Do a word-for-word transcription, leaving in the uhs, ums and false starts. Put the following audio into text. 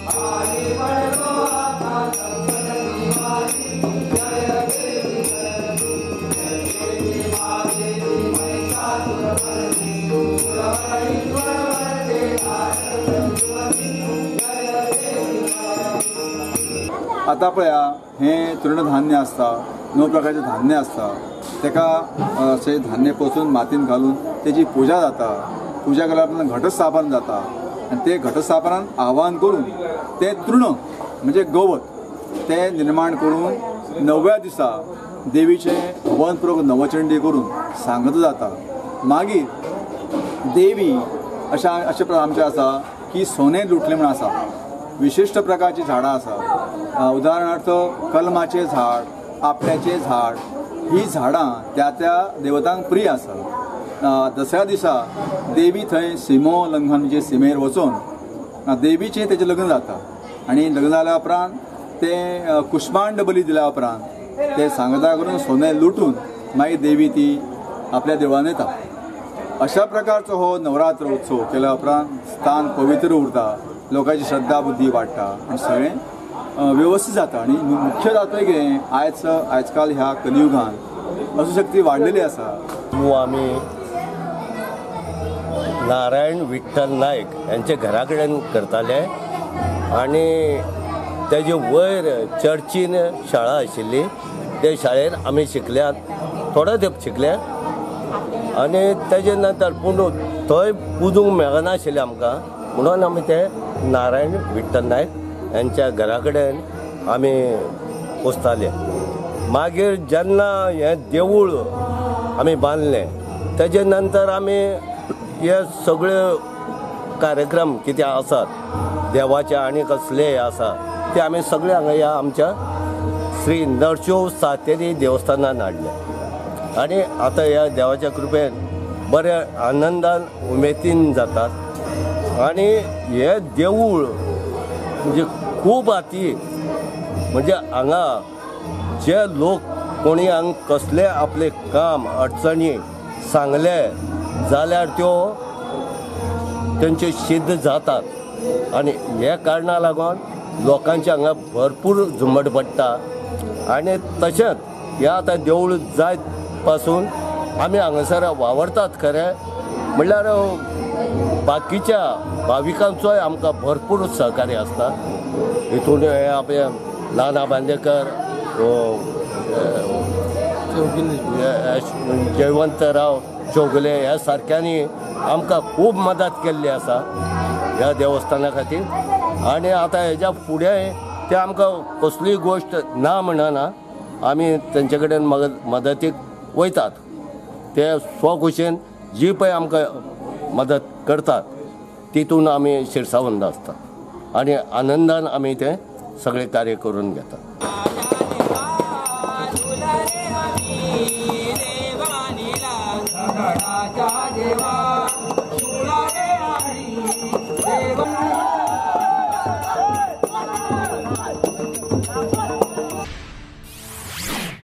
आता पळया हे तृणधान्य असता, नऊ प्रकारचे धान्य असता, तेका असे धान्य पोचून मातीन घालून त्याची पूजा जाता. पूजा केल्या उपरांत घटस्थापन जाता आणि ते घटस्थापनान आवाहन करून ते तृण म्हणजे गवत ते निर्माण करून नवव्या दिसा देवीचे हवनपूर्वक नवचंडी करून सांगत जाता. मागीर देवी अशा अशे आमचे आसा की सोने लुटले म्हणून आसा. विशिष्ट प्रकारची झाडां आसा. उदाहरणार्थ कलमाचे झाड, आपट्याचे झाड, ही झाडां त्या त्या देवतांक प्रिय आसा. दसऱ्या दिसा देवी थंय सिमो लंघन म्हणजे सिमेर वचून देवीचें तेजें लग्न जाता आनी लग्न जाल्या उपरांत ते कुष्मांड बली दिल्या उपरांत ते सांगता करून सोने लुटून मागीर देवी ती आपल्या देवळान येता. अशा प्रकारचो हो नवरात्र उत्सव केल्या उपरांत स्थान पवित्र उरता, लोकांची श्रद्धा बुद्धी वाडटा आनी सगळें व्यवस्थित जाता. आनी मुख्य जाता की आयज आयज काल ह्या कलियुगान अशुशक्ती वाडलेली आसा. आमी नारायण विठ्ठल नायक यांचे घरा कडेन करताले आनी तेजे वयर चर्चीन शाळा आशिल्ली. ते शाळेन आमी शिकल्यात, थोडे तेंप शिकले आनी तेजे नंतर पूण थंय पुजूंक मेळनाशिल्लें आमकां, म्हणून आमी ते नारायण विठ्ठल नायक यांच्या घरा कडेन आमी पुजताले. मागीर जेन्ना हें देवूळ आमी बांदलें तेजे नंतर आमी हे सगळे कार्यक्रम कितें आसात देवाचे आनी कसले आसा ते आमी सगळे हांगा ह्या आमच्या श्री नरशिंव सातेरी देवस्थानान हाडले. आनी आतां ह्या देवाच्या कृपेन बरे आनंदान उमेदीन जातात. आनी हे देवूळ म्हणजे खूब हाती, म्हणजे हांगा जे लोक कोणी हांगा कसले आपले काम अडचणी सांगले जाल्यार त्यो तेंचे सिद्ध जातात. आनी हे कारणाक लागून लोकांचे हांगा भरपूर झुमट पडटा. आनी तशेंच हे आतां देवूळ जायत पासून आमी हांगासर वावरतात खरें, म्हणल्यार बाकीच्या भाविकांचोय आमकां भरपूर सहकार्य आसता. हितून हे आपले नाना बांदेकर, जयवंतराव चौगले ह्या सारक्यांनी आमकां खूब मदत केल्ली आसा ह्या देवस्थाना खातीर. आनी आतां हेज्या फुडें ते आमकां कसलीय गोश्ट ना म्हणना आमी तेंचे कडेन मदतीक वयतात. ते स्वखुशीन जी पळय आमकां मदत करतात तितून आमी शिरसावंत आसतात आनी आनंदान आमी तें सगळें कार्य करून घेतात. देवा